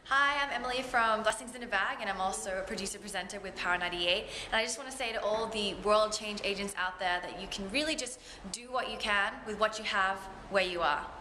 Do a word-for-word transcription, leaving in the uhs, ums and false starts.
Hi, I'm Emily from Blessings in a Bag, and I'm also a producer-presenter with Power ninety-eight. And I just want to say to all the world change agents out there that you can really just do what you can with what you have where you are.